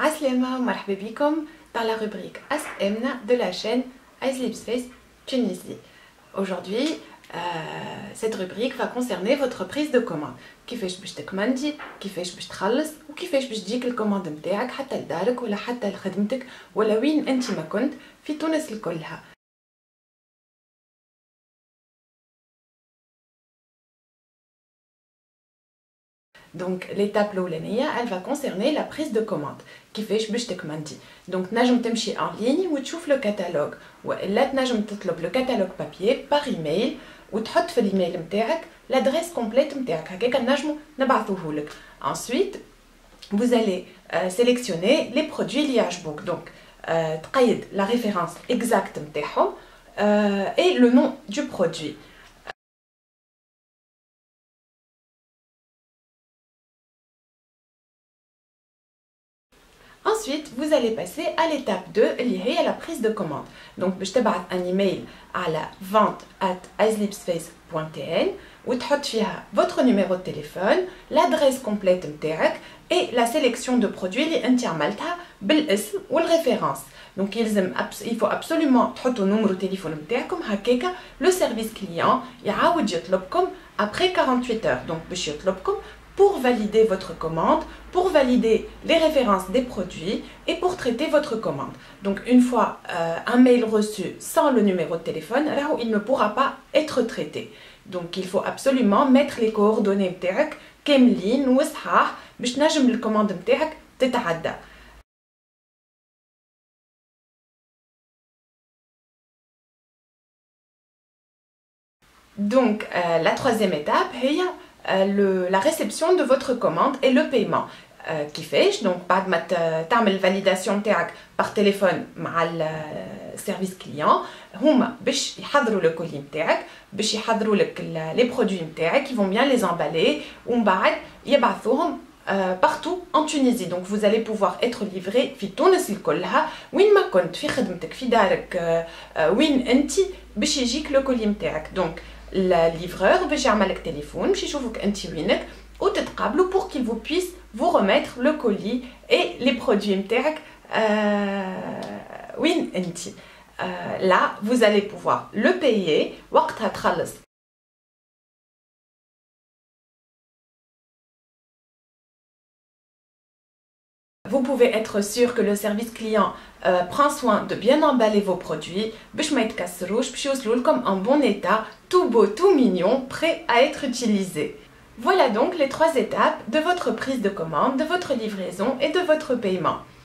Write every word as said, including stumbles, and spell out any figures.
Aslema, marhaba bikom dans la rubrique As'emna de la chaîne iSleepSpace Tunisie. Aujourd'hui, euh, cette rubrique va concerner votre prise de commande. كيفاش باش تكمندي، كيفاش باش تخلص وكيفاش باش تجيك الكوموند نتاعك حتى لدارك ولا حتى لخدمتك ولا وين انت ما كنت في تونس الكلها. Donc l'étape l'oulaniya, elle va concerner la prise de commande. كيفاش باش تكمندي. Donc نجم تمشي en ligne وتشوف le catalogue ولا تنجم تطلب le catalogue papier par email وتحط في الايميل نتاعك l'adresse complète نتاعك هكاك نجمو نبعثوه لك. Ensuite, vous allez euh, sélectionner les produits اللي يعجبوك. Donc euh, تقيد la référence exacte نتاعهم euh, et le nom du produit. Ensuite, vous allez passer à l'étape deux, qui est la prise de commande. Donc, je vais t'envoyer un email à la vente at iSleepSpace point t n où tu mets votre numéro de téléphone, l'adresse complète et la sélection de produits que tu as fait ou la référence. Donc, il faut absolument mettre le numéro de téléphone le service client après quarante-huit heures. Donc, pour valider votre commande, pour valider les références des produits et pour traiter votre commande. Donc une fois euh, un mail reçu sans le numéro de téléphone, là où il ne pourra pas être traité. Donc il faut absolument mettre les coordonnées نتاعك كاملين وصحاح باش نجم الكوموند نتاعك تتعدى. Donc euh, la troisième étape هي Le, la réception de votre commande et le paiement. Euh, كيفاش donc بعد ما تعمل validation تاعك par téléphone مع السيرفيس كليون هما باش يحضروا le colis نتاعك باش يحضروا لك les produits نتاعك ils vont bien les emballer ومن بعد يبعثوهم euh, partout en Tunisie. Donc vous allez pouvoir être livré في تونس الكلها وين ما كنت في خدمتك في دارك euh, وين انت باش يجيك le colis نتاعك. Donc le livreur باش يعملك تليفون باش يشوفك انت وينك وتتقابلوا pour qu'il vous puisse vous remettre le colis et les produits نتاعك وين انت. Là vous allez pouvoir le payer وقتها تخلص. Vous pouvez être sûr que le service client euh, prend soin de bien emballer vos produits باش ما يتكسروش باش يوصلوا لكم en bon état, tout beau, tout mignon, prêt à être utilisé. Voilà donc les trois étapes de votre prise de commande, de votre livraison et de votre paiement.